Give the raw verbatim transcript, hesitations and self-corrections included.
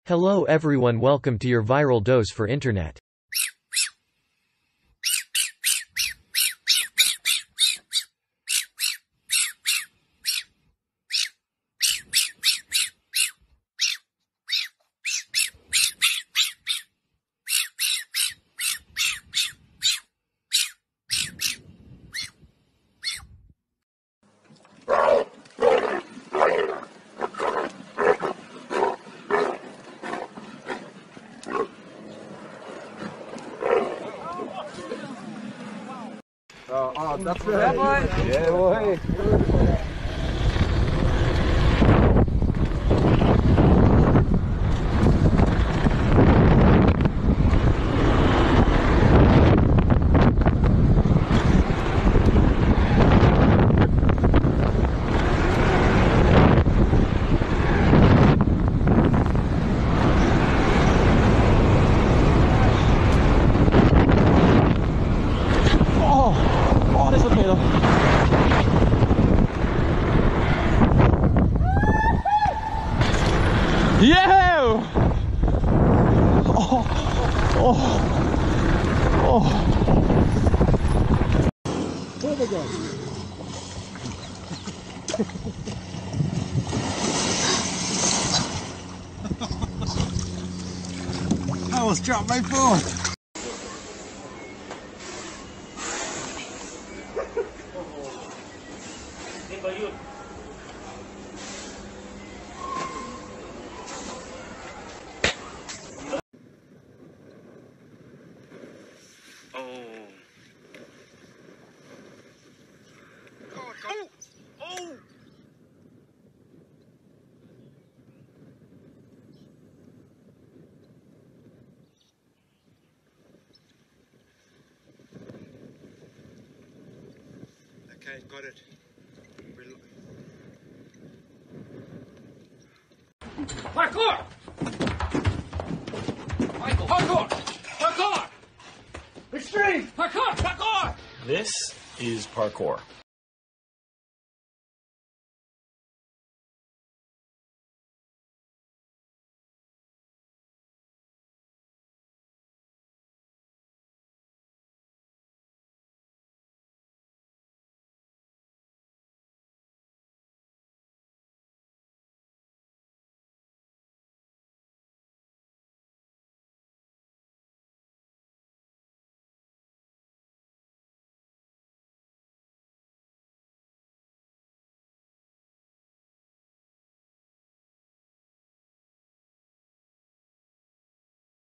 Hello everyone, welcome to your viral dose for internet. Oh, oh, that's right. Yeah, boy. Yeah, boy. Oh, dit is wat middel. Yo! Oh, oh, oh. There we go. I almost dropped my phone. Oh. Oh. Oh. Okay, got it. Parkour! Michael, parkour! Parkour! Extreme! Parkour! Parkour! This is parkour.